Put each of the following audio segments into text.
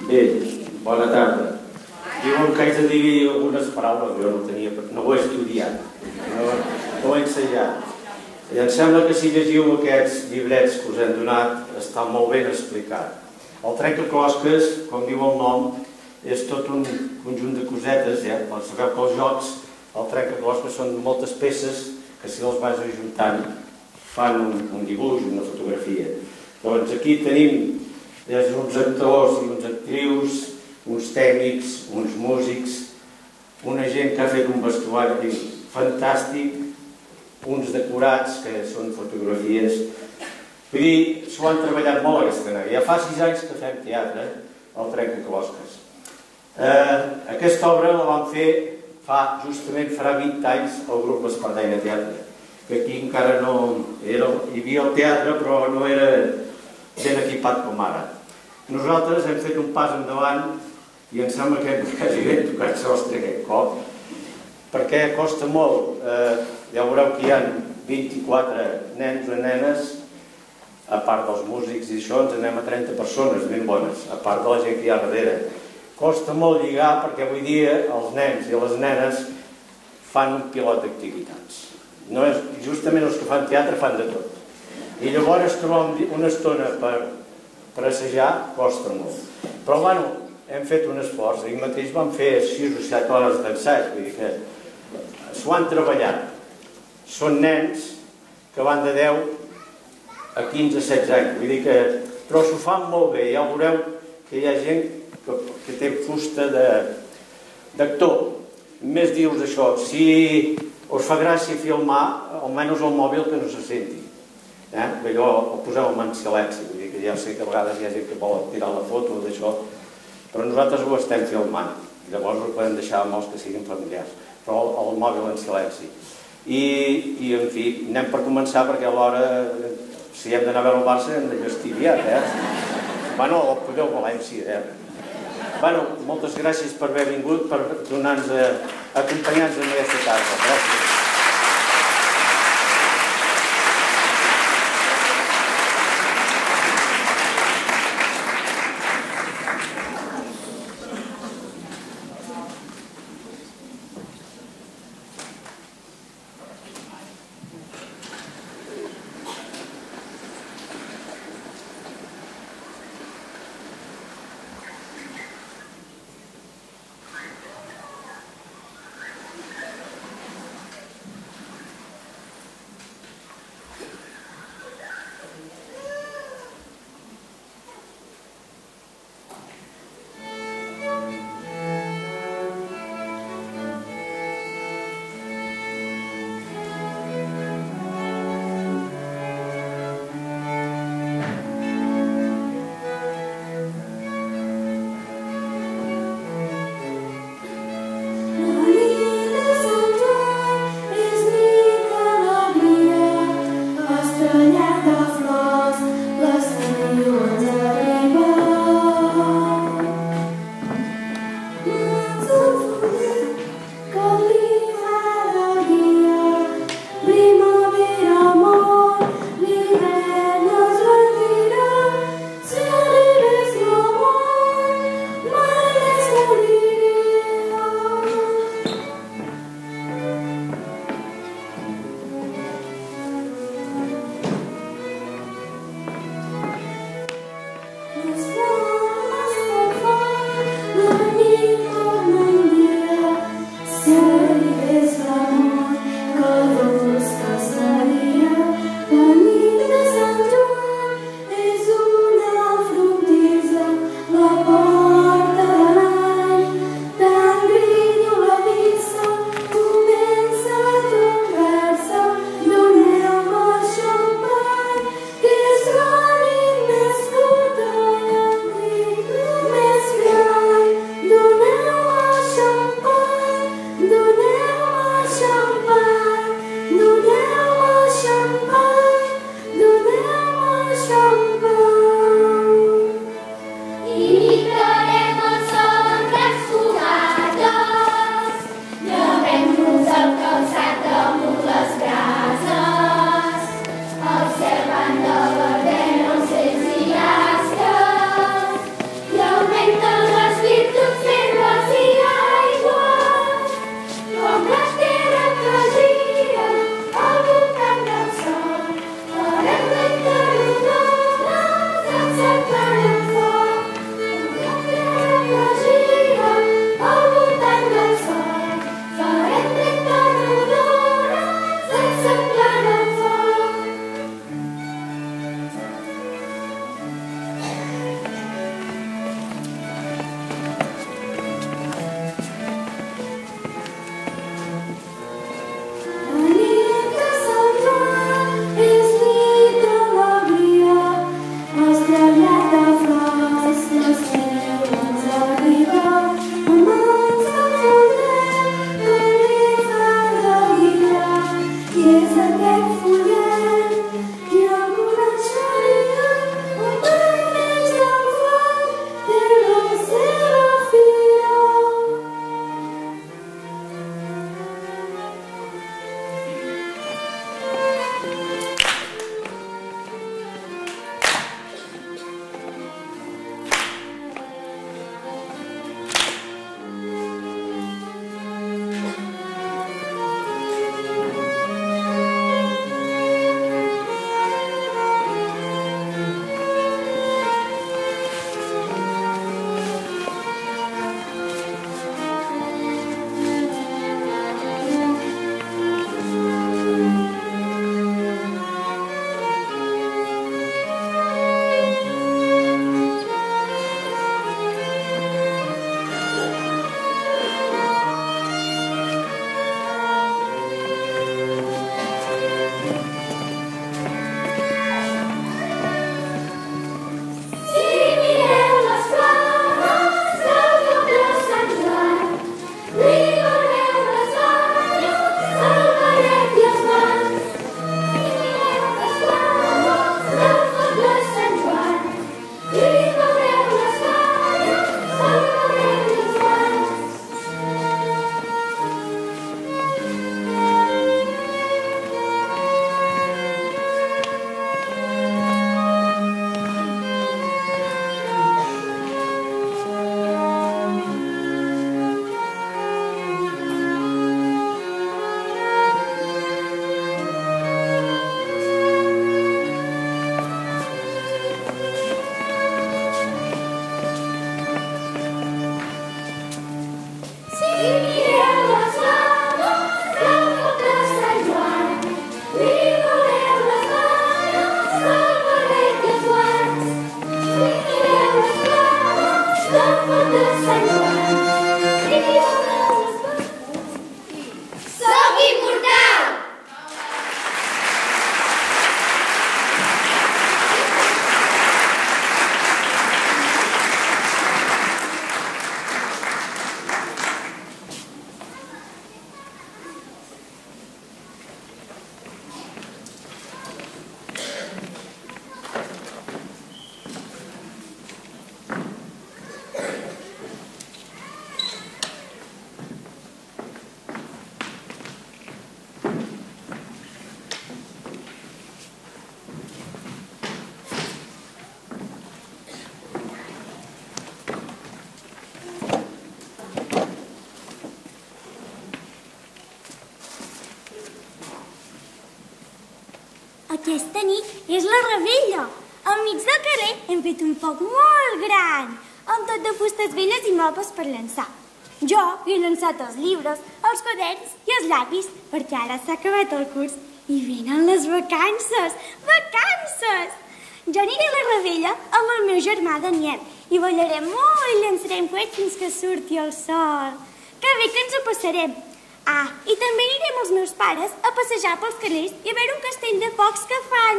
Bé, bona tarda. Diuen que haig de dir algunes paraules, jo no ho he estudiat, no ho he ensayat. I em sembla que si llegiu aquests llibrets que us hem donat està molt ben explicat. El trencaclosques, com diu el nom, és tot un conjunt de cosetes. Sabeu que els jocs, el trencaclosques, són moltes peces que si els vas ajuntant fan un dibuix, una fotografia. Doncs aquí tenim uns actors i uns actrius, uns tècnics, uns músics, una gent que ha fet un vestuari fantàstic, uns decorats que són fotografies. Vull dir, s'ho han treballat molt aquesta nena. Ja fa 6 anys que fem teatre, el trencaclosques. Aquesta obra la vam fer justament farà 20 anys el grup L'Espardenya Teatre, que aquí encara no hi havia el teatre però no era ben equipat com ara. Nosaltres hem fet un pas endavant i em sembla que hem quasi ben tocat sostre aquest cop, perquè costa molt. Ja veureu que hi ha 24 nens o nenes, a part dels músics i això, ens anem a 30 persones ben bones, a part de la gent que hi ha darrere. Costa molt lligar perquè avui dia els nens i les nenes fan un pilot d'activitats. Justament els que fan teatre fan de tot. I llavors trobar una estona per assajar costa molt. Però bueno, hem fet un esforç. Ahir mateix vam fer 6 o 7 hores d'ensaig, vull dir que s'ho han treballat. Són nens que van de 10 a 15 a 16 anys, vull dir que... Però s'ho fan molt bé, ja veureu que hi ha gent que té fusta d'actor. Més dius això, si us fa gràcia filmar, almenys el mòbil que no se senti. Allò ho poseu en silenci, vull dir que ja sé que a vegades hi ha gent que vol tirar la foto d'això, però nosaltres ho estem filmant, llavors ho podem deixar amb els que siguin familiars, però el mòbil en silenci. I en fi, anem per començar perquè alhora, si hem d'anar a veure el Barça hem de vestir aviat, Bueno, el podeu València, Bueno, moltes gràcies per haver vingut, per acompanyar-nos en aquesta tarda. Gràcies. Soc immortal! Aquesta nit és la revetlla. Enmig del carrer hem fet un foc molt gran, amb tot de fustes velles i mapes per llançar. Jo he llançat els llibres, els quaderns i els llapis, perquè ara s'ha acabat el curs i venen les vacances. Vacances! Jo aniré a la revetlla amb el meu germà Daniel i ballarem molt i llançarem coets fins que surti el sol. Que bé que ens ho passarem. Ah, i també anirem els meus pares a passejar pels carrers i a veure un castell de focs que fan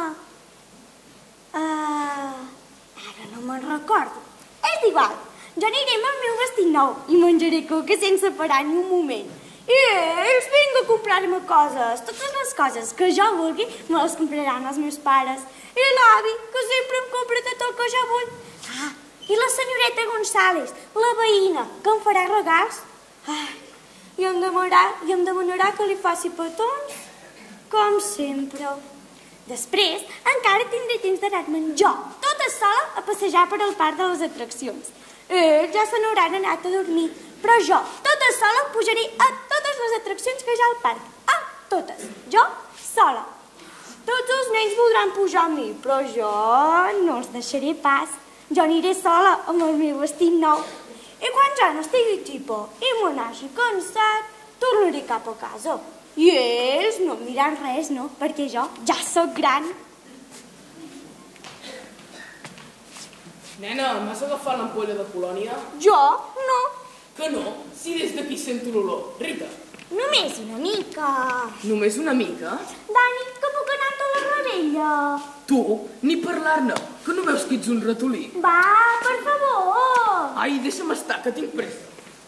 ara no me'n recordo. És igual, jo aniré amb el meu vestit nou i menjaré coca sense parar ni un moment. I ells vinc a comprar-me coses. Totes les coses que jo vulgui me les compraran els meus pares. I l'avi, que sempre em compra tot el que jo vull. Ah, i la senyoreta González, la veïna, que em farà regals. I em demanarà que li faci petons, com sempre. Després, encara tindré temps d'anar-me'n jo, tota sola, a passejar per al parc de les atraccions. Ells ja se n'hauran anat a dormir, però jo, tota sola, pujaré a totes les atraccions que hi ha al parc. A totes. Jo, sola. Tots els nens voldran pujar amb mi, però jo no els deixaré pas. Jo aniré sola amb el meu vestit nou. I quan ja no estigui tipa i me n'hagi cansat, tornaré cap a casa. I ells no em diran res, no? Perquè jo ja sóc gran. Nena, m'has agafat l'ampolla de colònia? Jo? No. Que no? Si des d'aquí sento l'olor. Rita. Només una mica. Només una mica? Dani, que puc anar a la revetlla. Tu, ni parlar-ne, que no veus que ets un ratolí? Va, per favor. Ai, deixa'm estar, que tinc pressa.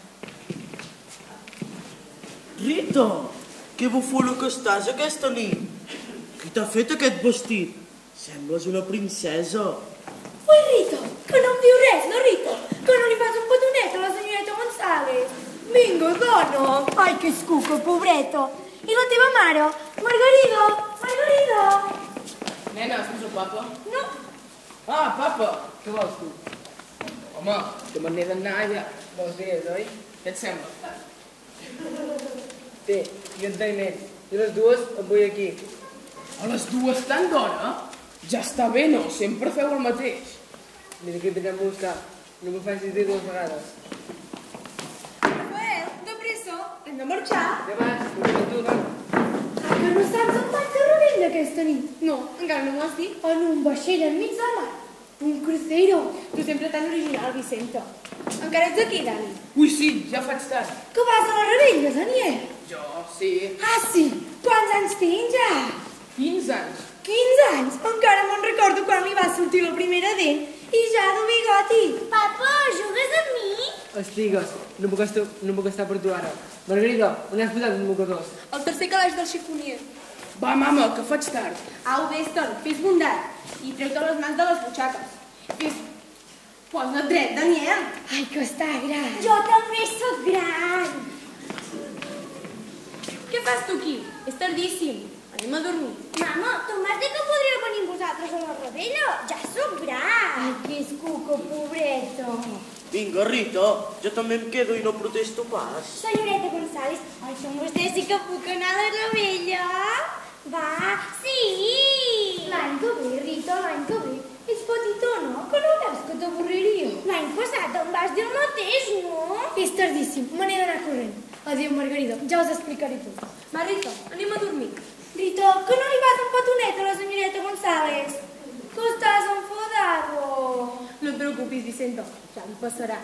Rita, que bufona que estàs aquesta nit. Qui t'ha fet aquest vestit? Sembles una princesa. Ui, Rita, que no em diu res, la Rita, que no li fas un petonet a la senyoreta González. Vinga, dona. Ai, que és cuca, pobreta. I la teva mare? Margarida, Margarida. Nena, estàs el papa? No. Ah, papa, què vols tu? Home, que me n'he d'anar ja 2 dies, oi? Què et sembla? Té, jo et doy més. I a les 2 em vull aquí. A les 2 tant d'hora? Ja està bé, no? Sempre feu el mateix. Mira que t'anem a buscar. No m'ho facis dir 2 vegades. Rafael, de pressa, hem de marxar. Ja vas, tu, tu, va. Que no saps on vaig de rebella aquesta nit? No, encara no m'ho has dit. En un vaixell enmig del mar. Un crucero. Tu sempre tan original, Vicenta. Encara ets aquí, Dani? Ui, sí, ja faig tard. Que vas a la rebella, Daniel? Jo, sí. Ah, sí? Quants anys tens ja? 15 anys. 15 anys? Encara me'n recordo quan li va sortir la primera dent i ja de bigoti. Papa, jugues amb mi? Estigues, no puc estar per tu ara. Margarida, on has posat els mocadors? El tercer calaix del xifonier. Va, mama, que faig tard. Au, vés-te'n, fes bondat i treu-te les mans de les butxaques. Posa't dret, Daniel. Ai, que està gran. Jo també sóc gran. Què fas tu aquí? És tardíssim. Anem a dormir. Mama, tu m'has dit que podríeu venir vosaltres a la rebella. Ja sóc gran. Ai, que és cuca, pobreta. Vinga, Rita, jo també em quedo i no protesto pas. Senyoreta González, ai, som vostè sí que puc anar a la rebella? Va, sí! L'any que ve, Rita, l'any que ve. Ets petita, no? Que no veus que t'avorriria? L'any passat em vas dir el mateix, no? És tardíssim, me n'he d'anar corrent. Adéu, Margarida, ja us explicaré tot. Va, Rita, anem a dormir. Rita, que no li vas un petonet a la senyoreta González? Que estàs enfadada. No et preocupis, Vicenta, ja em passarà.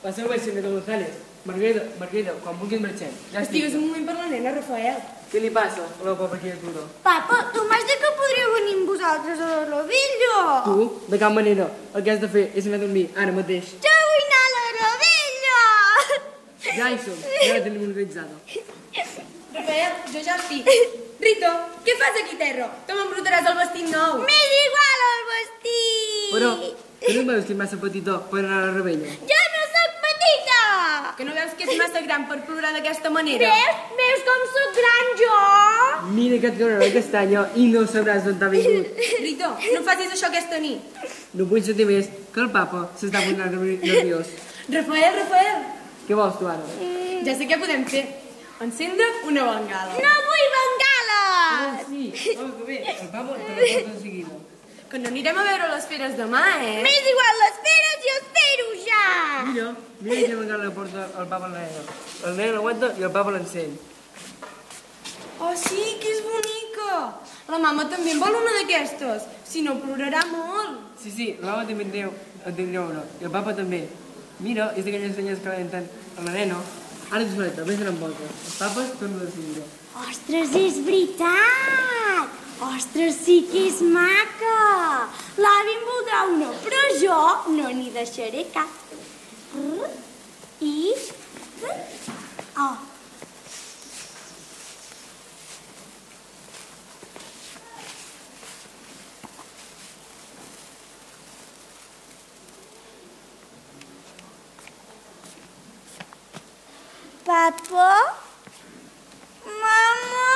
Passeu bé, senyor González. Margarida, quan vulguis marxem. Estigues un moment per la nena, Rafael. Què li passa a la pobra criatura? Papa, tu m'has dit que podríeu venir amb vosaltres a la Rovilla. Tu, de cap manera, el que has de fer és anar a dormir ara mateix. Jo vull anar a la Rovilla. Ja hi som, ja la tenim organitzada. Rafael, jo ja estic. Rito, què fas aquí, terra? Te m'embrutaràs el vestit nou. M'és igual el vestit. Però, que no veus que és massa petitó per anar a la rebella? Jo no soc petita. Que no veus que és massa gran per plorar d'aquesta manera? Veus com soc gran jo? Mira que et caurà la castanya i no sabràs d'on t'ha vingut. Rito, no facis això aquesta nit. No vull sentir més que el papa s'està posant nerviós. Rafael, Què vols tu ara? ja sé què podem fer. Encendre una bengala. No vull bengales. Sí, que bé, el papa te la porta en seguida. Que no anirem a veure les feres demà, M'és igual les feres, jo espero ja. Mira que vengar la porta el papa a la nena. El nen l'aguanta i el papa l'encén. Oh, sí, que és bonica. La mama també en vol una d'aquestes. Si no, plorarà molt. Sí, la mama també en tindrà una. I el papa també. Mira, és d'aquelles senyes que l'entren a la nena. Ara t'ho soleta, vés anar amb volta. Els papes tornen a decidir. Ostres, és veritat. Ostres, sí que és maca. L'avi en voldrà una, però jo no n'hi deixaré cap. Oh. Papa? Mama?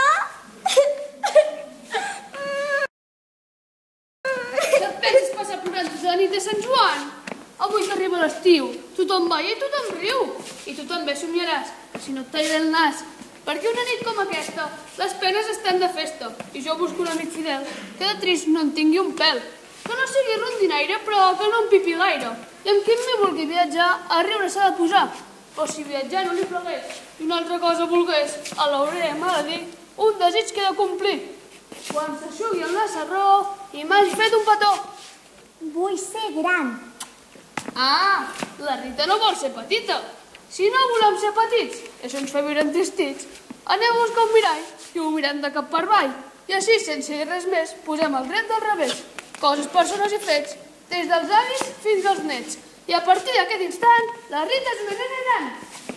Què et penses passar plorant tota la nit de Sant Joan? Avui que arriba l'estiu, tothom balla i tothom riu. I tu també somiaràs, si no et tallaré el nas. Perquè una nit com aquesta, les penes estan de festa. I jo busco un amic fidel, que de trist no en tingui un pèl. Que no sigui rondinaire, però que no empipi gaire. I amb qui m'hi vulgui viatjar, a riure s'ha de posar. O si viatjar no li plegués i una altra cosa volgués, a l'hauré de dir, un desig que he de complir. Quan s'aixugui el nasarró i m'hagi fet un petó. Vull ser gran. Ah, la Rita no vol ser petita. Si no volem ser petits, això ens fa viure entristits. Anem a buscar un mirall i ho mirem de cap per avall. I així, sense dir res més, posem el dret del revés. Coses, persones i fets, des dels avis fins als nets. I a partir d'aquest instant, la Rita és una nena gran.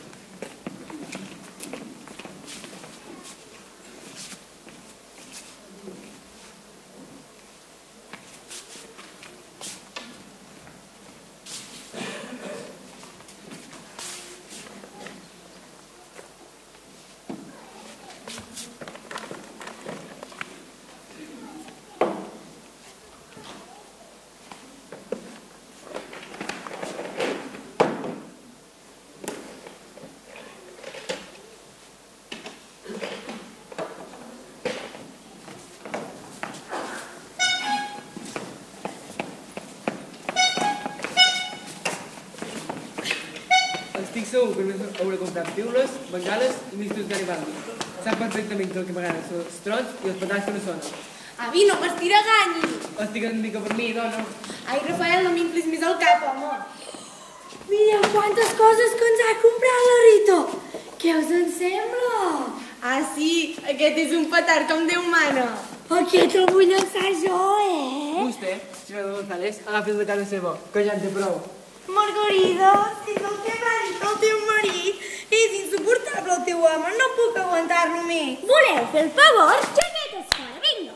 Estic segur que no hauré comprat piules, bengales i mistos Garibaldi. Sap perfectament que el que m'agrada són els trots i els petards que no sonen. Avi, no m'estira ganyi. Estigues una mica per mi, dona. Ai, Rafael, no m'inflis més el cap, home. Mireu quantes coses que ens ha comprat la Rita. Què us en sembla? Ah, sí, aquest és un petard com Déu mana. Aquest el vull llançar jo, Vostè, senyor González, agafi'l de casa seva, que ja en té prou. Margarida, si és el que m'ha dit el teu marit, és insuportable el teu home, no puc aguantar-lo més. Voleu fer el favor? Jaquetes fora, vinga.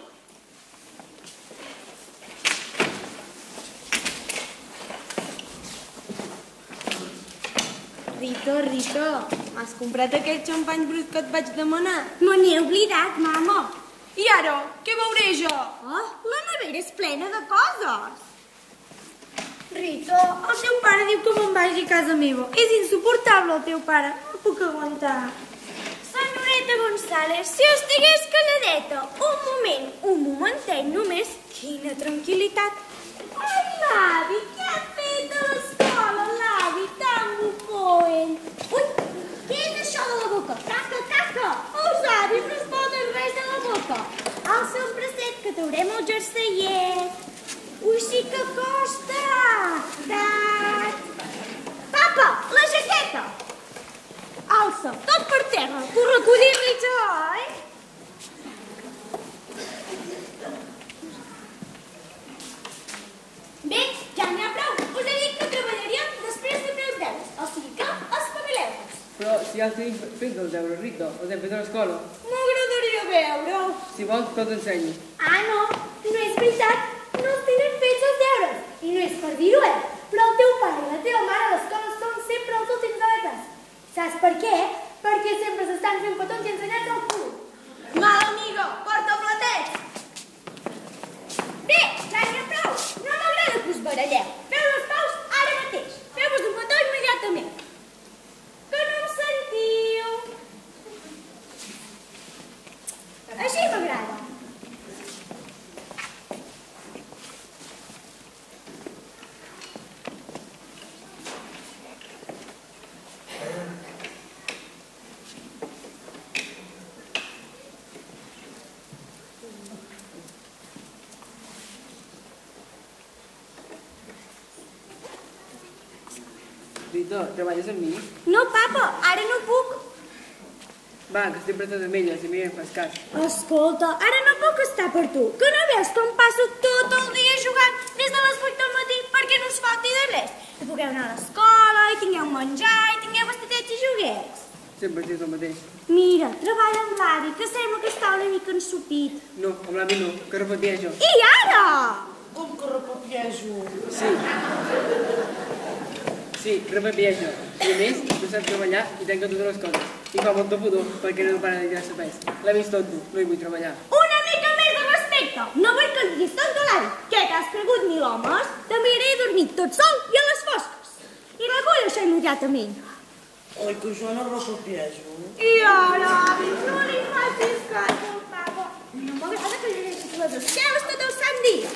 Rito, m'has comprat aquest xampany brut que et vaig demanar? Me n'he oblidat, mama. I ara, què veuré jo? Oh, la nevera és plena de coses. Rita, el teu pare diu que me'n vagi a casa meva. És insuportable el teu pare, no puc aguantar. Senyoreta González, si estigués calladeta, un momentet només, quina tranquil·litat. Ai, l'avi, què ha fet a l'escola, l'avi, tan bufoll? Ui, què és això de la boca? Caca! Els avis no es poden res de la boca. Alça el bracet, que t'haurem el jerseiet. Ui, sí que costa! Papa, la t'ho recollir, Rita, eh? Bé, ja n'hi ha prou. Us he dit que treballaríem després de fer els deures, o sigui que espavileu-vos. Però si ja els tenim fets els deures, Rita, els hem fet a l'escola. M'agradaria veure-ho. Si vols, que els ensenyi. Ah, no és veritat. No els tenen fets els deures. I no és per dir-ho, però el teu pare i la teva mare a l'escola són sempre els últims de la classe. Saps per què? Perquè sempre s'estan fent petons i ensenyats al cul. Mala amiga, porta platets! Bé, ja n'hi ha prou. No m'agrada que us baralleu. Feu les paus ara mateix. Feu-vos un petó immediatament. Que no em sentiu. Així m'agrada. Rita, treballes amb mi? No, papa, ara no puc. Va, que estic prestat amb ella, si m'hi fas cas. Escolta, ara no puc estar per tu. Que no veus com passo tot el dia jugant des de les 8 del matí perquè no us falti de res? I pugueu anar a l'escola, i tingueu menjar, i tingueu vestidets i joguets. Sempre has dit el mateix. Mira, treballa amb l'avi, que sembla que està una mica ensupit. No, amb l'avi no, que repeteixo. I ara? Com que repeteixo? Sí. Sí, repeteixo. I a més, no sap treballar i tanca totes les coses. I fa molta pudor perquè no para de tirar serveis. L'he vist tonto, no hi vull treballar. Una mica més de respecte. No vull que diguis tonto l'avi. Què, t'has cregut mil homes? També iré a dormir tot sol i a les fosques. I recull això immediatament. Oi, que jo no repeteixo. I ara, avi, no li facis cas al papa. No m'agrada que llegeixis les esqueles tot el sant dia.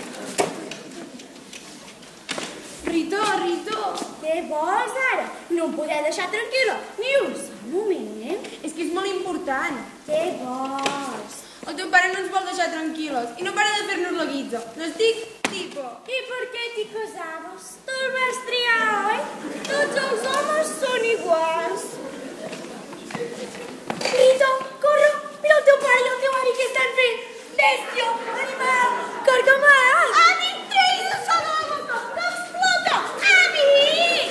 Rita, Què vols ara? No em podeu deixar tranquil·la ni un sol moment. és que és molt important. Què vols? El teu pare no ens vol deixar tranquil·les i no para de fer-nos la guitza. N'estic tipa. I per què t'hi casaves? Tu el vas triar, oi? Tots els homes són iguals. Rita, corre! Mira el teu pare i el teu avi què estan fent. Bèstia, animal, carcamal. Avi, tregui's això de la boca, que explota! Avi!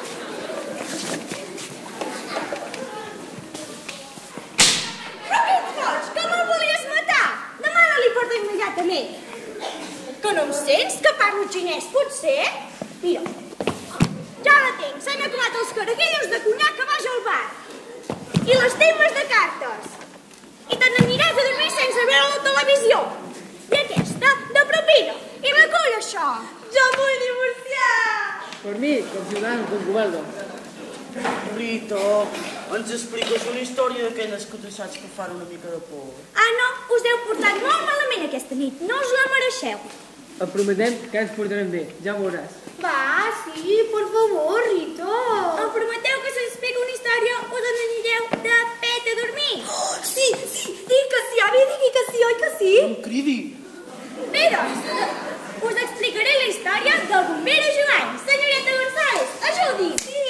Però què ets boig? Que me'l volies matar? Demana-li perdó immediatament. Que no em sents? Que parlo xinès, potser? Mira, ja la tinc. S'han acabat els carajillos de conyac que vaig al bar. I les temes de cartes. I te n'aniràs a dormir sense veure la televisió. I aquesta, de propina. I recull això. Jo em vull divorciar. Per mi, com ciutadano, com governo. Rita, ens expliques una història d'aquelles que tu saps que fan una mica de por. Ah, no, us heu portat molt malament aquesta nit. No us la mereixeu. Et prometem que ens portarem bé, ja ho veuràs. Va, sí, por favor, Rita. Em prometeu que si us explico una història us n'anireu de pet a dormir? Oh, sí, digui que sí, avi, digui que sí, oi que sí? No em cridi. Bé, doncs, us explicaré la història del bombero Joan. Senyoreta González, ajudi. Sí.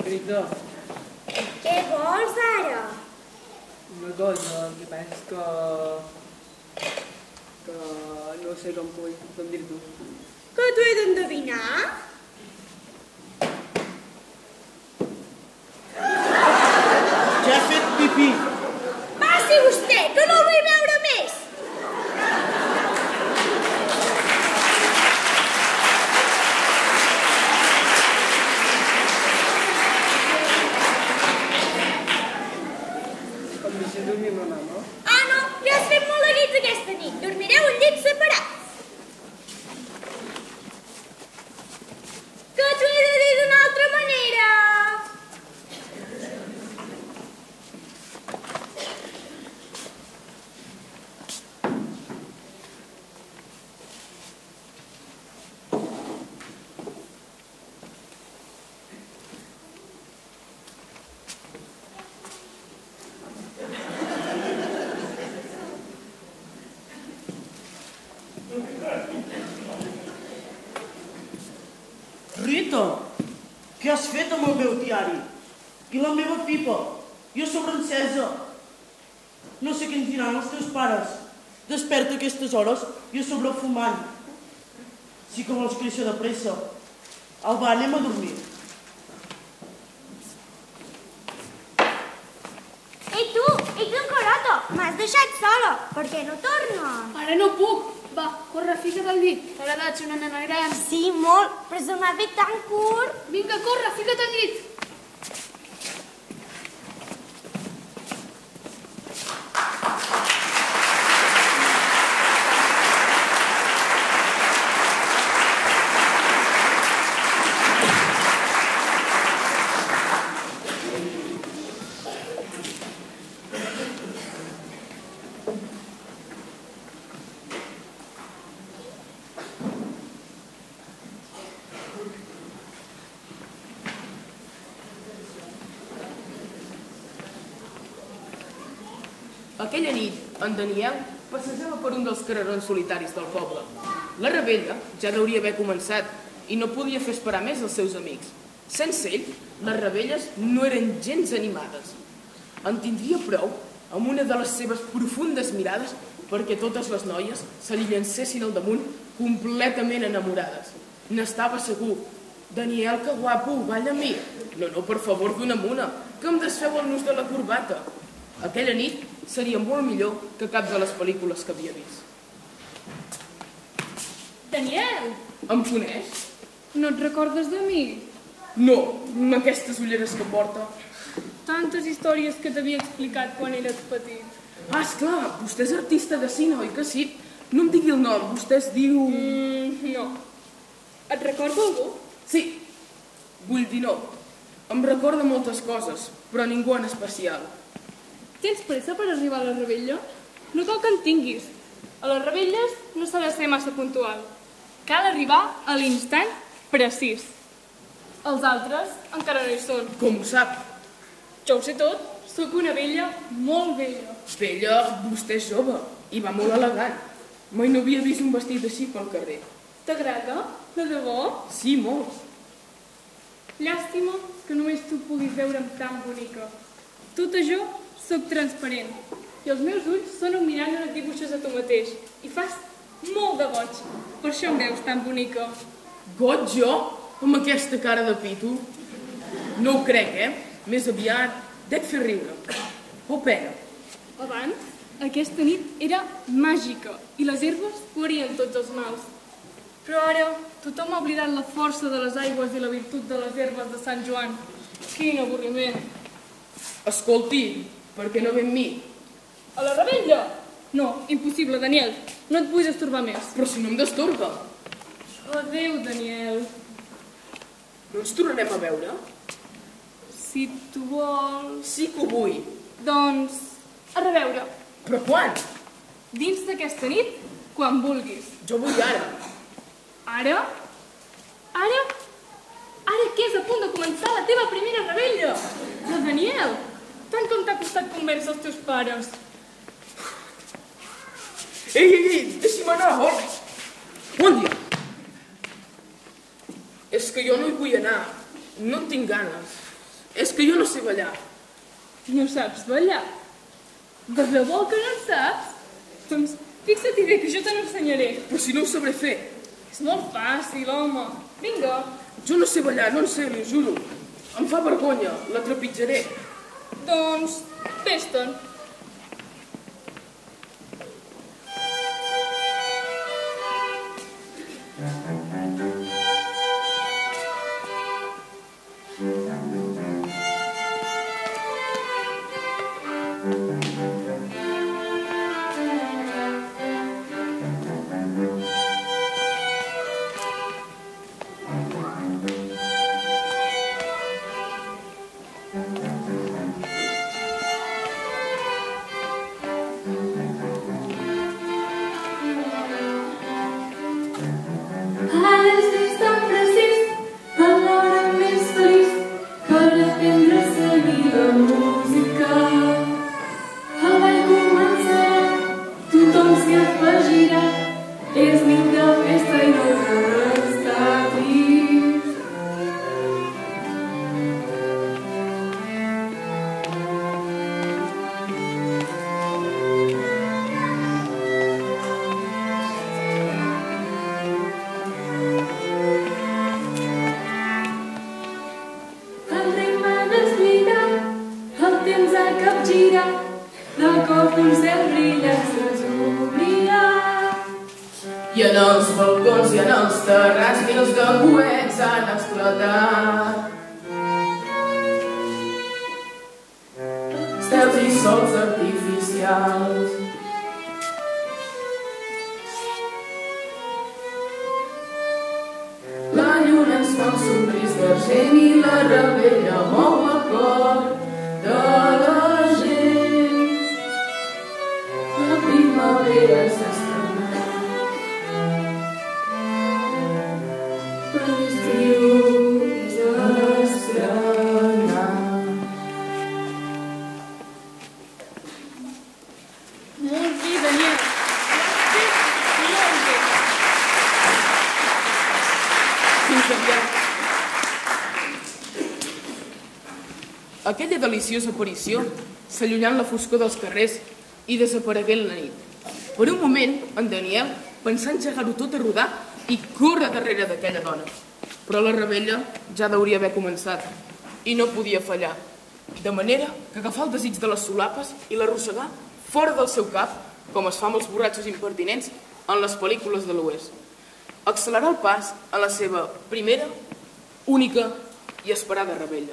Rita, Què vols ara? una cosa, el que passa és que no sé com dir-t'ho. Que t'ho he d'endevinar? Ja he fet pipí. Passi vostè, que no el vull veure més! Com deixes dormir amb la mama? Ah, no, ja has fet molt de guits aquesta nit. Dormireu en llits separats. Que t'ho he de dir d'una altra manera. Rita, què has fet amb el meu diari? I la meva pipa? Jo soc francesa. No sé què ens diran els teus pares. Desperta a aquestes hores, jo sobre fumant. Sí que vols créixer de pressa. Alba, anem a dormir. Ei, tu, carota, m'has deixat sola. Per què no tornes? Ara no puc. Va, corre, fica't al llit. T'haurà de ser una nena gran. Sí, molt, però se m'ha fet tan curt. Vinga, corre, fica't al llit. Aquella nit, en Daniel passejava per un dels carrerons solitaris del poble. La revetlla ja hauria d'haver començat i no podia fer esperar més els seus amics. Sense ell, les revetlles no eren gens animades. En tindria prou amb una de les seves profundes mirades perquè totes les noies se li llancessin al damunt completament enamorades. N'estava segur. Daniel, que guapo, balla amb mi. No, per favor, dona'm una, que em desfeu el nus de la corbata. Aquella nit seria molt millor que cap de les pel·lícules que havia vist. Daniel, Em coneix? no et recordes de mi? No, amb aquestes ulleres que porta. Tantes històries que t'havia explicat quan eres petit. Ah, esclar, vostè és artista de cine, oi que sí? No em digui el nom, vostè es diu... No. Et recorda algú? Sí, vull dir no. Em recorda moltes coses, però ningú en especial. Tens pressa per arribar a la revetlla? No cal que en tinguis. A les revetlles no s'ha de ser massa puntual. Cal arribar a l'instant precís. Els altres encara no hi són. Com ho sap? Jo ho sé tot. Sóc una vella molt vella. Vella, vostè és jove i va molt elegant. Mai no havia vist un vestit així pel carrer. T'agrada? De debò? Sí, molt. Llàstima que només tu puguis veure'm tan bonica. Tot això sóc transparent i els meus ulls són un mirall on et dibuixes a tu mateix i fas molt de goig. Per això em veus tan bonica. Goig jo? Amb aquesta cara de pito? No ho crec, Més aviat dec fer riure. O pena. Abans, aquesta nit era màgica i les herbes guarien tots els mals. Però ara tothom ha oblidat la força de les aigües i la virtut de les herbes de Sant Joan. Quin avorriment. Escolti, per què no ve amb mi? A la revetlla? No, impossible, Daniel. No et vull destorbar més. Però si no em destorba. Adéu, Daniel. No ens tornarem a veure? Si tu vols... Sí que ho vull. Doncs, a reveure. Però quan? Dins d'aquesta nit, quan vulguis. Jo vull ara. Ara? Ara? Ara que és a punt de començar la teva primera revetlla. La Daniel, tant com t'ha costat convèncer els teus pares. Ei, deixi'm anar, hola. Bon dia. És que jo no hi vull anar. No en tinc ganes. És que jo no sé ballar. No saps ballar? De debò que no en saps? Doncs fixa't bé que jo te n'ensenyaré. Però si no ho sabré fer. És molt fàcil, home. Vinga. Jo no sé ballar, no en sé, li ho juro. Em fa vergonya, la trepitjaré. Doncs fes-te'n. I en els balcons i en els terrats mils de coets han esclatat. Estels i sols artificials. La lluna ens fa un somrís d'argent i la rebella mou el cor de la gent. La primavera s'està aquella deliciosa aparició s'allunyant la foscor dels carrers i desapareguent la nit. Per un moment, en Daniel pensà engegar-ho tot a rodar i córrer darrere d'aquella dona. Però la rebella ja hauria haver començat i no podia fallar. De manera que agafà el desig de les solapes i l'arrossegà fora del seu cap, com es fa amb els borratxos impertinents en les pel·lícules de l'Oest. Accelerar el pas a la seva primera, única i esperada rebella.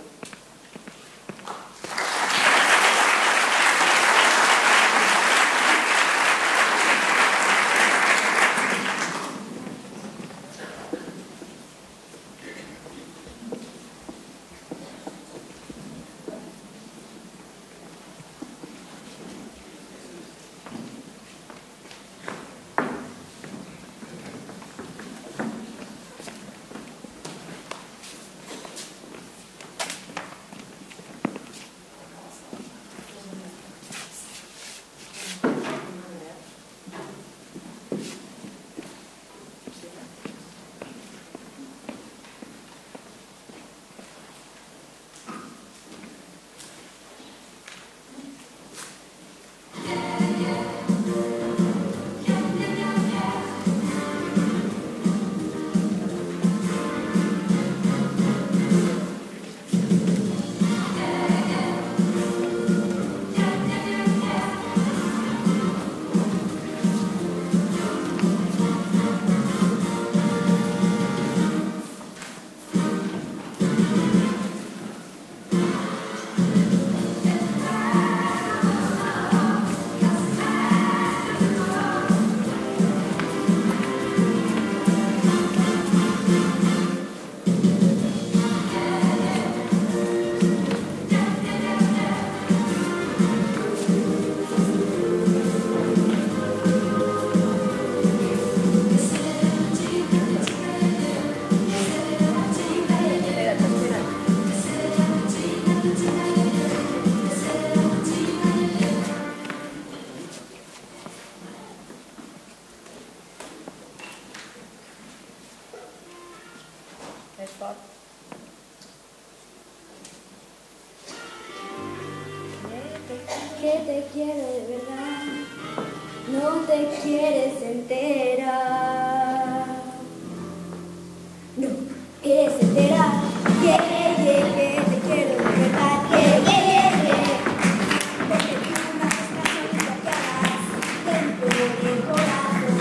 te quiero de verdad, no te quieres enterar. No quieres enterar, que te quiero de verdad, porque tú no haces caso de lo que hagas dentro del corazón.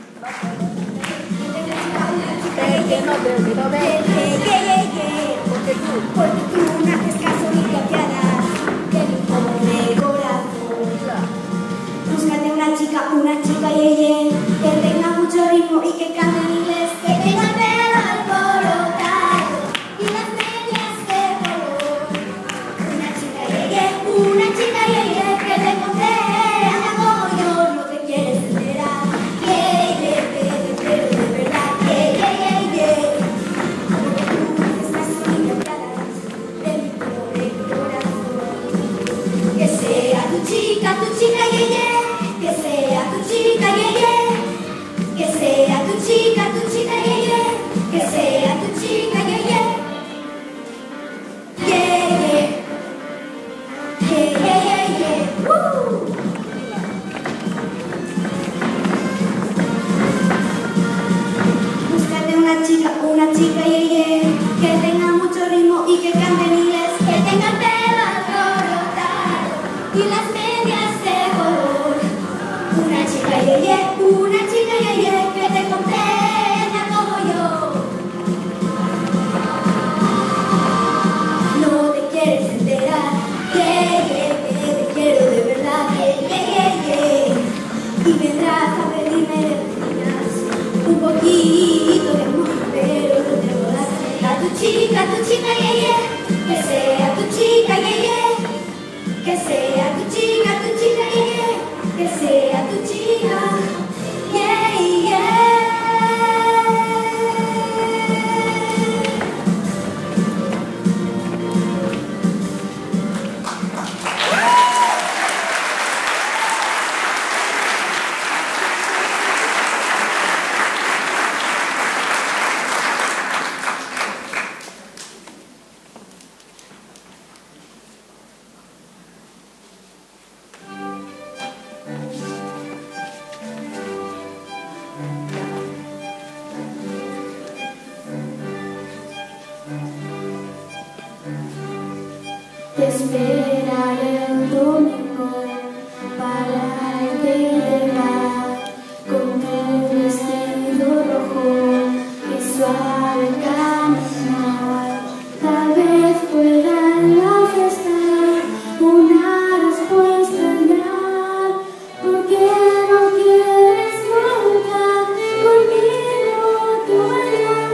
Porque tú no haces caso ni lo que hagas dentro del corazón. Búscate una chica, que tenga mucho ritmo y que cante en inglés, que tenga el pelo alborotado y las medias de color. Una chica, que te contenga como yo, no te quieres enterar. Que te quiero de verdad, porque tú no haces caso ni lo que hagas dentro del corazón. Que sea tu chica, que sea tu chica, que sea tu chica, que sea tu chica, Búscate una chica, que tenga mucho ritmo y que cante en inglés, que tenga el pelo alborotado y las medias de color. Una chica, que te contenga como yo. No te quieres enterar, que te quiero de verdad, y vendrás a pedirme de vecinas un poquito de amor, pero no te podrás. A tu chica, que sea tu chica, que sea tu chica, que sea tu chica, Te esperaré el domingo para celebrar con tu vestido rojo y suave caminar. Tal vez pueda en la fiesta una respuesta hallar. ¿Por qué no quieres montar conmigo tu bailar?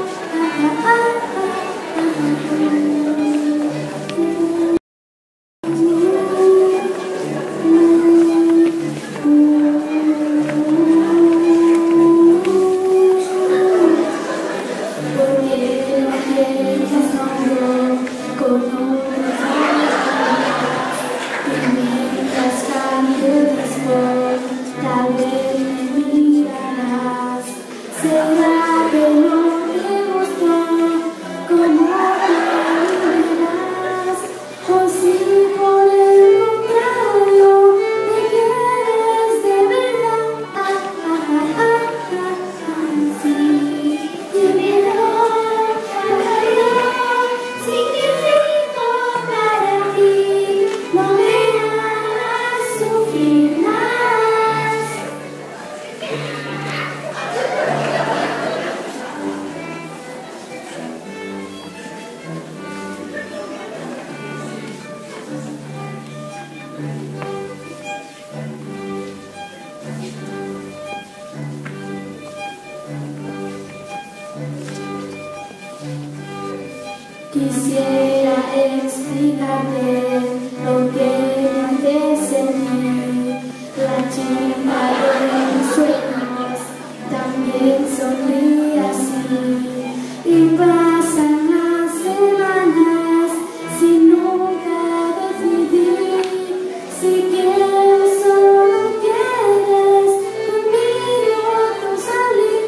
Quisiera explicarte lo que me hace sentir. La chica de mis sueños también sonríe así. Y pasan las semanas sin nunca decidir si quieres o no quieres conmigo tú salir.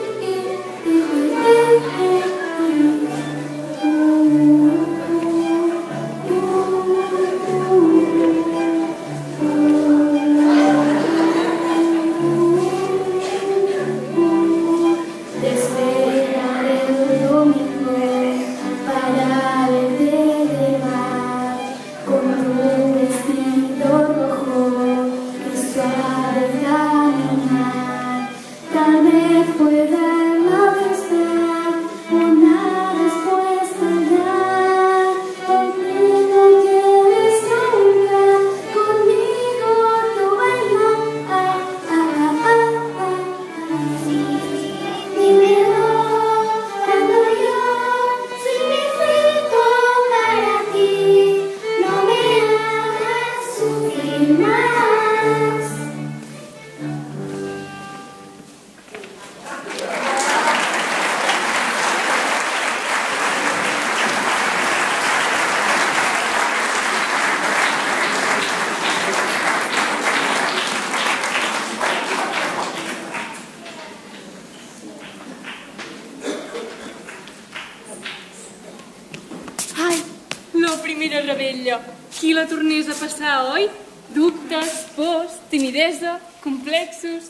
La primera rebella. Qui la tornés a passar, oi? Dubtes, pors, timidesa, complexos...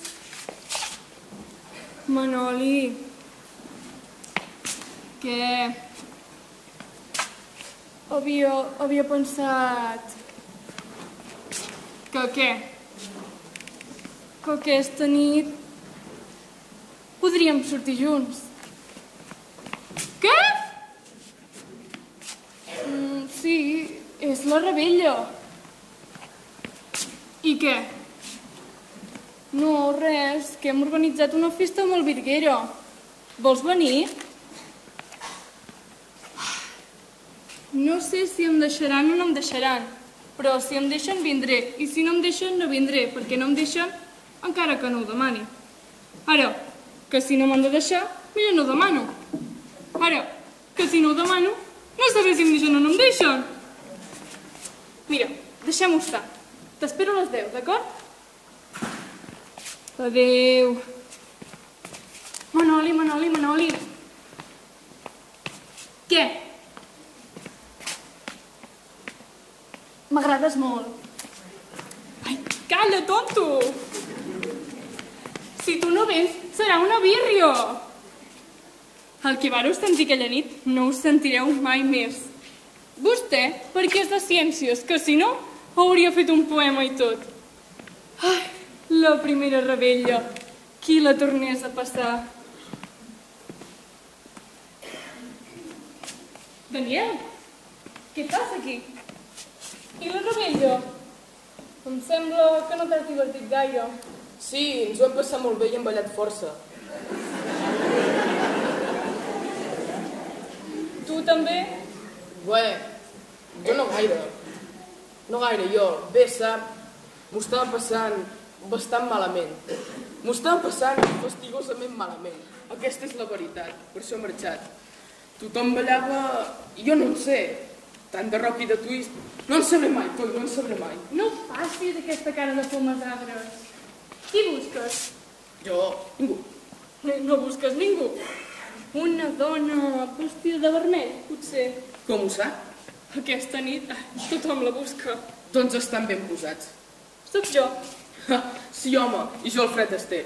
Manoli... Què? Havia pensat... Que què? Que aquesta nit... podríem sortir junts. Què? Sí, és la rebella. I què? No, res, que hem organitzat una festa amb el Virguera. Vols venir? No sé si em deixaran o no em deixaran, però si em deixen vindré, i si no em deixen no vindré, perquè no em deixen encara que no ho demani. Ara, que si no m'han de deixar, millor no demano. Ara, que si no ho demano, no sabré si em deixen o no em deixen. Mira, deixem-ho estar. T'espero a les 10, d'acord? Adéu. Manoli, Manoli, Manoli. Què? M'agrades molt. Ai, calla, tonto! Si tu no vens, serà una birria. El que vareu sentir aquella nit no us sentireu mai més. Vostè, perquè és de ciències, que si no, hauria fet un poema i tot. Ai, la primera rebella. Qui la tornés a passar? Daniel, què passa aquí? I la rebella? Em sembla que no t'has divertit gaire. Sí, ens ho hem passat molt bé i hem ballat força. Tu també? Bé, jo no gaire. No gaire, jo. Bé, sap, m'ho estava passant bastant malament. M'ho estava passant fastigosament malament. Aquesta és la veritat, per això he marxat. Tothom ballava i jo no en sé. Tant de rock i de twist. No en sabré mai, tu, no en sabré mai. No facis aquesta cara de pomes agres. Qui busques? Jo, ningú. No busques ningú. Una dona vestida de vermell, potser. Com ho sap? Aquesta nit tothom la busca. Doncs estan ben posats. Soc jo. Sí, home, i jo el Fred Astaire.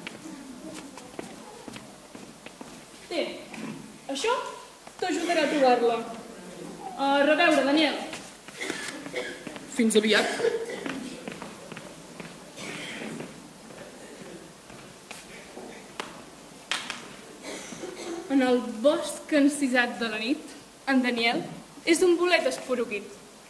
Té, això t'ajudarà a trobar-la. A reveure, Daniel. Fins aviat. En el bosc encisat de la nit, en Daniel és un bolet esporuguit.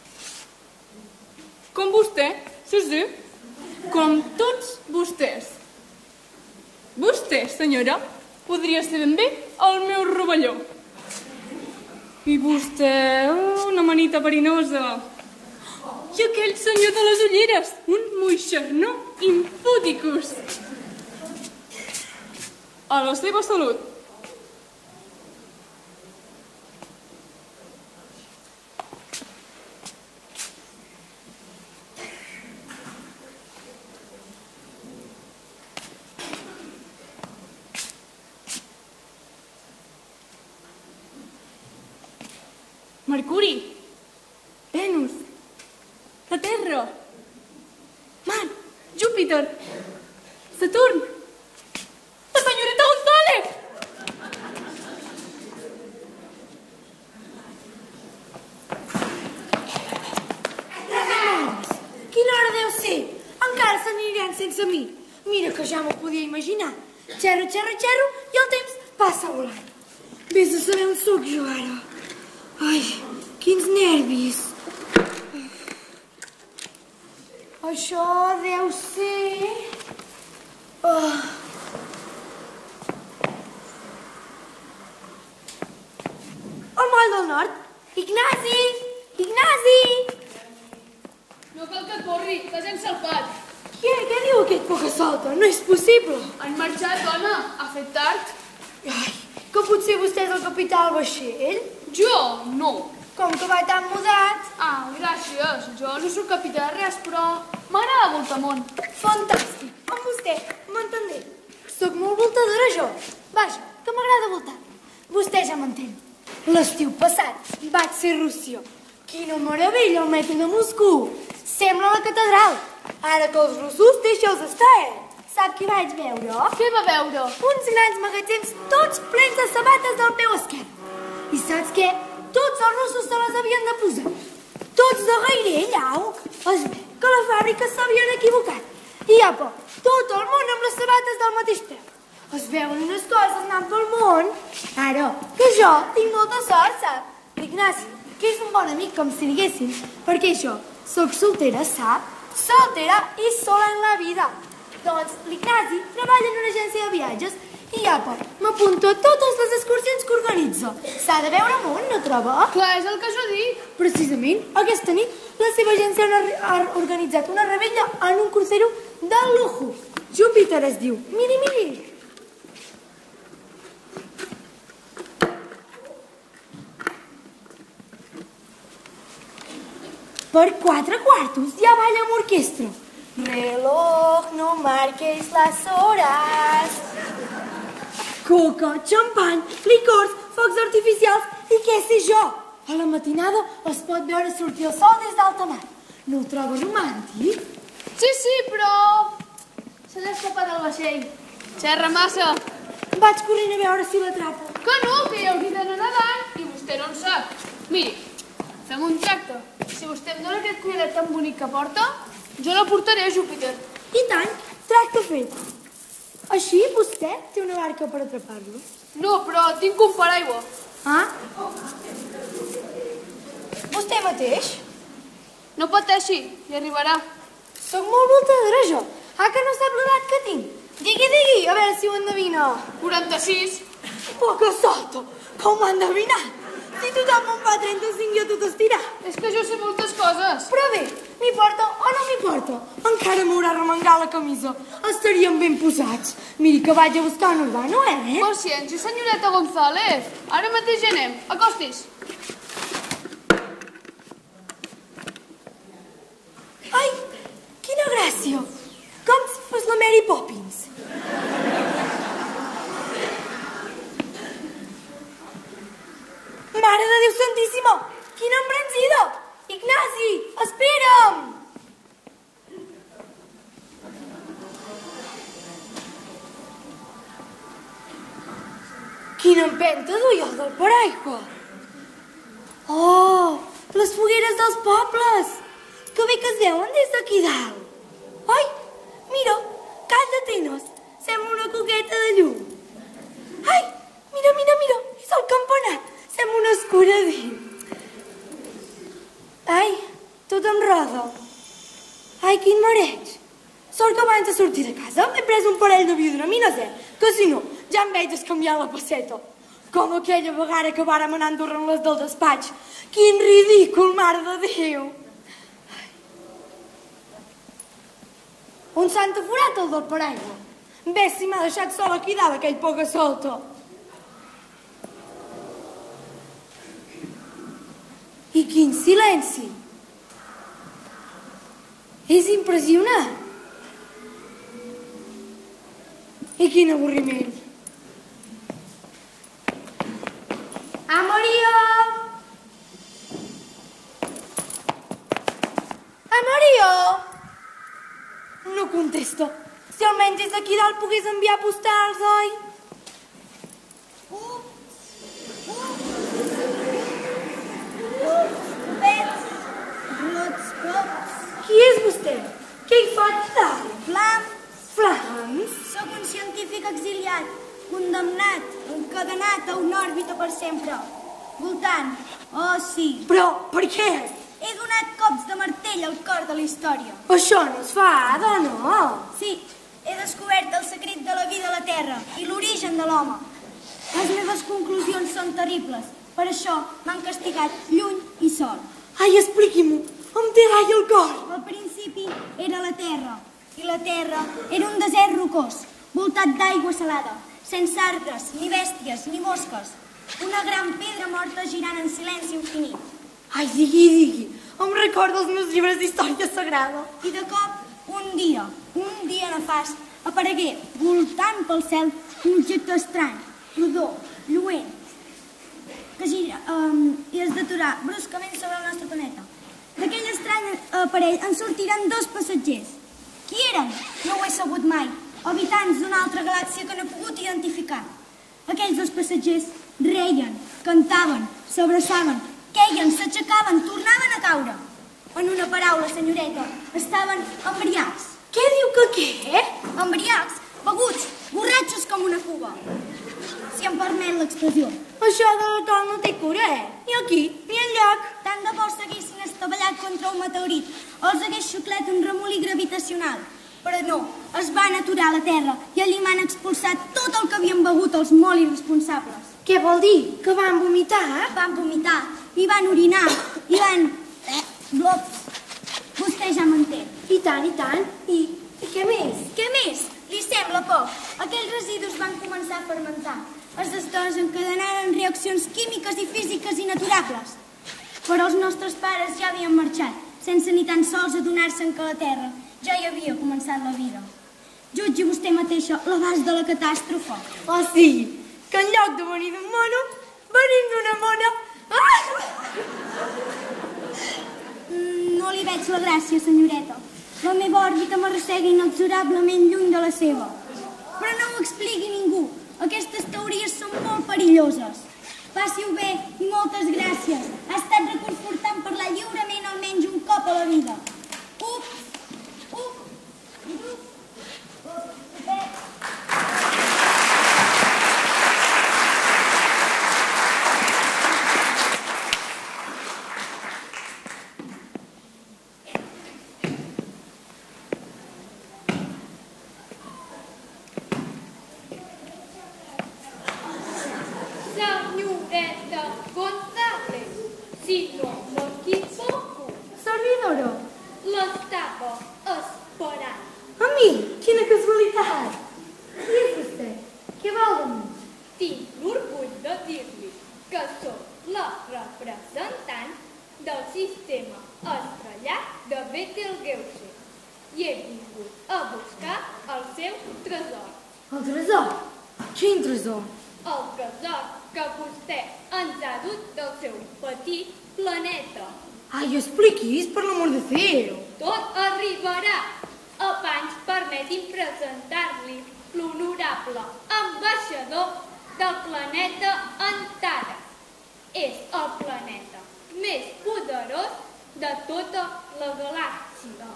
Com vostè, sí, sí, com tots vostès. Vostè, senyora, podria ser ben bé el meu rovelló. I vostè, una manita verinosa. I aquell senyor de les ulleres, un moixernó impúdicus. A la seva salut. Mercuri, Venus, la Terra, Mart, Júpiter, Saturn, la senyoreta González! Quina hora deu ser? Encara se n'aniran sense mi. Mira que ja m'ho podia imaginar. Xerro, xerro, xerro, i el temps passa volant. Vés a saber on sóc jo ara. Ai, quins nervis. Això deu ser... El moll del nord. Ignasi! Ignasi! No cal que corri, que s'hem salpat. Què diu aquest poca-solta? No és possible. Han marxat, dona. Ha fet tard. Ai, que potser vostè és el capità del vaixell? Jo no. Com que va tan mudat. Ah, gràcies. Jo no soc capità de res, però m'agrada voltar món. Fantàstic. Amb vostè m'entendré. Soc molt voltadora, jo. Vaja, que m'agrada voltar. Vostè ja m'entén. L'estiu passat vaig ser Rússia. Quina meravella, el metro de Moscou! Sembla la catedral. Ara que els russos deixeu-los estar, Sap què vaig veure? Què va veure? Uns grans magatzems tots plens de sabates del peu esquerre. I saps què? Tots els russos se les havien de posar. Tots de gaire, llau. Es ve que la fàbrica s'havien equivocat. I apa, tot el món amb les sabates del mateix peu. Es veuen unes coses anant pel món. Ara, que jo tinc molta sort, sap? L'Ignasi, que és un bon amic, com si diguéssim, perquè jo soc soltera, sap? Soltera i sola en la vida. Doncs l'Ignasi treballa en una agència de viatges i apa, m'apunto a totes les excursions que organitza. S'ha de veure món, no troba? Clar, és el que jo dic. Precisament, aquesta nit la seva agència ha organitzat una rebella en un crucero del lujo. Júpiter es diu. Miri, miri. Per 4 quartos ja balla amb orquestra. Reloj, no marques las horas. Coca, xampany, licors, focs artificials i què sé jo. A la matinada es pot veure sortir el sol des d'alta mar. No ho troba romàntic? Sí, però... se n'ha escapat del vaixell. Xerra massa. Vaig corrent a veure si l'atrapo. Que no, que hi hauria d'anar nedant i vostè no en sap. Miri, fem un tracte. Si vostè em dona aquest collaret tan bonic que porta, jo la portaré a Júpiter. I tant, tracte fet. Així vostè té una barca per atrapar-lo? No, però tinc un paraigua. Ah? Vostè mateix? No pateixi, hi arribarà. Soc molt voltadora, jo. Ah, que no sap l'edat que tinc? Digui, a veure si ho endevina. 46. Poca solta, com m'ha endevinat? Si tothom me'n fa 35 jo tot estirar. És que jo sé moltes coses. Però bé, m'hi porta o no m'hi porta? Encara m'haurà remengat la camisa. Estaríem ben posats. Miri que vaig a buscar un urbano, Paciència, senyoreta González. Ara mateix ja anem. Acostis. Ai, quina gràcia. Com si fos la Mary Poppins. Mare de Déu Santíssima! Quina embranzida! Ignasi, espera'm! Quina empenta duia el del paraigua! Oh, les fogueres dels pobles! Que bé que es veuen des d'aquí dalt! Ai, mira, Cal d'Atenes! Sembla una coqueta de llum! Ai, mira, és el campanat! Sembla una escuradí! Ai, tot em roda! Ai, quin mareig! Sort que abans de sortir de casa m'he pres un parell de biodramines, que si no, ja em veig escanviar la passeta. Com aquella vegada que vàrem anar a Andorra amb les del despatx. Quin ridícul, mare de Déu! On s'han forat el del paraigua? Ves si m'ha deixat sol aquí dalt aquell poca solta. I quin silenci! És impressionant! I quin avorriment! Ah, Maria! Ah, Maria! No contesta. Si almenys des d'aquí dalt pogués enviar postals, oi? Qui és vostè? Què hi fa aquí dalt? Flams? Sóc un científic exiliat, condemnat, encadenat a una òrbita per sempre. Voltant. Oh, sí. Però, per què? He donat cops de martell al cor de la història. Això no es fa, dona. Sí, he descobert el secret de la vida a la Terra i l'origen de l'home. Les meves conclusions són terribles. Per això m'han castigat lluny i sol. Ai, expliqui-m'ho. Em té gai el cor. Al principi era la Terra, i la Terra era un desert rocós, voltat d'aigua salada, sense arbres, ni bèsties, ni mosques. Una gran pedra morta girant en silenci infinit. Ai, digui. Em recorda els meus llibres d'història sagrada. I de cop, un dia nefast, aparegué, voltant pel cel, un objecte estrany, rodó, lluent. que gira i es deturà bruscament sobre el nostre planeta. D'aquell estrany aparell en sortiran 2 passatgers. Qui eren? No ho he sabut mai. Habitants d'una altra galàxia que no he pogut identificar. Aquells 2 passatgers reien, cantaven, s'abraçaven, queien, s'aixecaven, tornaven a caure. En una paraula, senyoreta, estaven embriacs. Què diu que què? Embriacs, beguts, borratxos com una cuba. Si em permet l'expressió. Això de l'alcohol no té cura, Ni aquí, ni enlloc. Tant de bo s'haguessin estavellat contra un meteorit o els hagués xuclat un remolí gravitacional. Però no, es van aturar a la Terra i allí m'han expulsat tot el que havien begut els molt irresponsables. Què vol dir? Que van vomitar? Van vomitar, i van orinar, i van... blops. Vostè ja m'entén. I tant, i tant. I què més? Què més? Li sembla poc. Aquells residus van començar a fermentar. Els estors encadenaren reaccions químiques i físiques inaturables. Però els nostres pares ja havien marxat, sense ni tan sols adonar-se'n que a la Terra ja hi havia començat la vida. Jutgi vostè mateixa l'abast de la catàstrofe. O sigui, que en lloc de venir d'un mono, venim d'una mona. No li veig la gràcia, senyoreta. La meva òrbita m'arrossega inexorablement lluny de la seva. Però no ho expliqui ningú. Aquestes teories són molt perilloses. Passi-ho bé i moltes gràcies. Ha estat reconfortant parlar lliurement almenys un cop a la vida. Senyoreta González, si no m'equivoco. Servidora. L'estava esperant. A mi? Quina casualitat. Qui és vostè? Què vol de mi? Tinc l'orgull de dir-li que sóc la representant del sistema estrellat de Betelgeuse i he vingut a buscar el seu tresor. El tresor? Quin tresor? El tresor que vostè ens ha dut del seu petit planeta. Ai, expliquis, per l'amor de Déu. Tot arribarà. Abans permeti'm presentar-li l'honorable ambaixador del planeta Antara. És el planeta més poderós de tota la galàxia.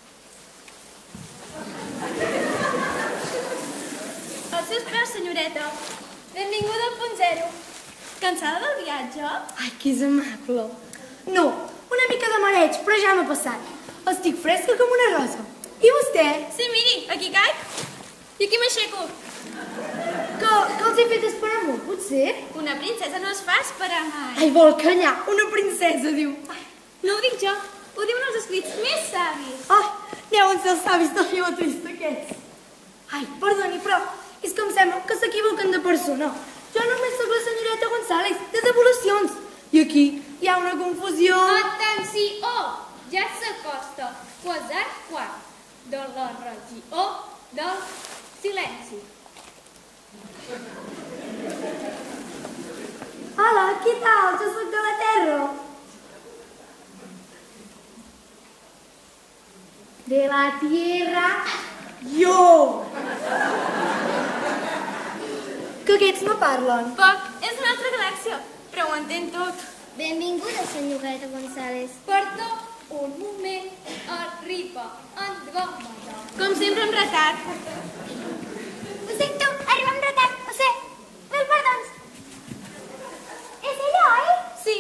Els seus peus, senyoreta. Benvinguda al punt zero. Cansada del viatge? Ai, que és amable. No, una mica de mareig, però ja m'ha passat. Estic fresca com una rosa. I vostè? Sí, miri, aquí caic i aquí m'aixeco. Que els he fet esperar molt, potser? Una princesa no es fa esperar mai. Ai, vol callar, una princesa, diu. No ho dic jo, ho diuen els escrits més savis. Ai, deuen ser els savis del llevatrista aquests. Ai, perdoni, però és que em sembla que s'equivoquen de persona. Jo només soc la senyoreta González, de devolucions. I aquí hi ha una confusió. Atenció! Ja s'acosta Quasar Quart de la regió del silenci. Hola, què tal? Jo soc de la Terra. De la Tierra. Jo! Que aquests no parlen. Poc, és una altra galàxia, però ho entén tot. Benvinguda, senyoreta González. Perdó, un moment, arriba Andròmeda. Com sempre amb retard. Ho sento, arriba amb retard, ho sé. Mil perdons. És ella, oi? Sí.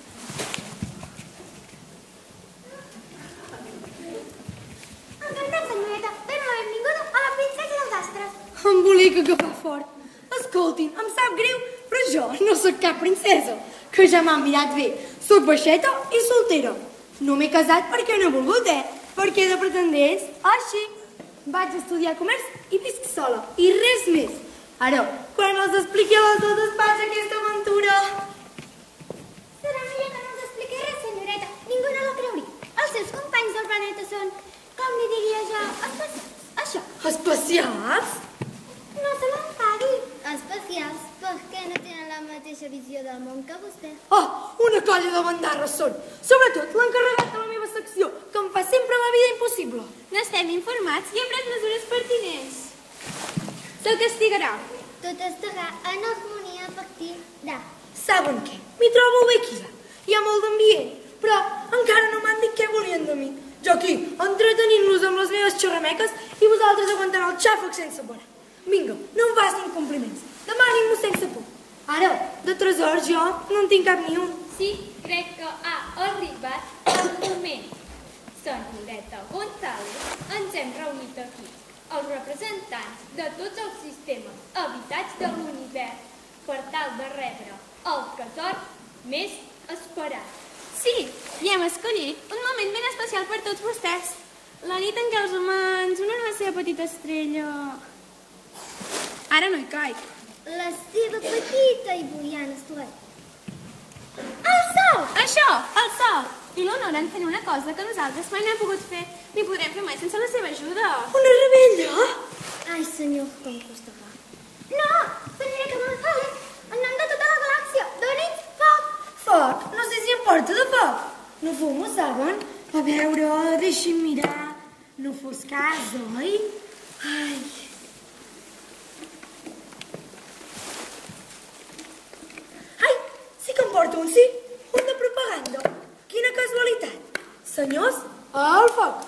Encantat, senyoreta. Dóna la benvinguda a la princesa dels astres. Embolica que fa fort. Escoltin, em sap greu, però jo no sóc cap princesa, que ja m'han mirat bé. Soc baixeta i soltera. No m'he casat perquè no he volgut, perquè de pretendents, així. Vaig estudiar comerç i visc sola, i res més. Ara, quan els expliqui a les dues vaig aquesta aventura. Serà millor que no us expliqui res, senyoreta. Ningú no la creuria. Els seus companys del planeta són, com li diria jo, especials. Això. Especials? No se l'enfadi. Especials perquè no tenen la mateixa visió del món que vostè. vostè? Oh, una colla de bandarres són. Sobretot l'encarregat de la meva secció, que em fa sempre la vida impossible. N'estem informats i hem pres mesures pertinents. Se'l castigarà. Tot estarà en harmonia a partir de... Saben què? M'hi trobo bé aquí. Hi ha molt d'ambient, però encara no m'han dit què volien de mi. Jo aquí, entretenint-los amb les meves xerrameques i vosaltres aguantant el xàfec sense parar. Vinga, no em facin compliments. Demanin-m'ho sense por. Ara, de tresors jo no en tinc cap ni un. Sí, crec que ha arribat el moment. Senyoreta González, ens hem reunit aquí, els representants de tots els sistemes habitats de l'univers, per tal de rebre el tresor més esperat. Sí, i hem escollit un moment ben especial per tots vostès. La nit en què els humans unen la seva petita estrella... Ara no hi caic. La seva petita i brillant estrella. El sol! Això, el sol! I l'honoren fent una cosa que nosaltres mai no hem pogut fer ni podrem fer mai sense la seva ajuda. Una rebella? Ai, senyor, com costa fa. No, senyoreta González, en nom de tota la galàxia, doni'ns foc! Foc? No sé si em porta de foc. No fumo, saben? A veure, deixi'm mirar. No fos cas, oi? Ai... Ai, sí que em porta un, sí. Un de propaganda. Quina casualitat. Senyors, al foc.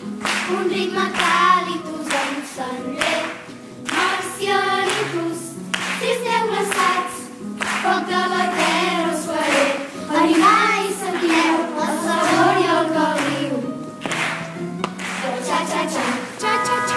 Un ritme càlid us encendré, marcianitos, volta a la terra us faré arribar i sentireu el sabor i el caliu. Xa-xa-xa, xa-xa-xa.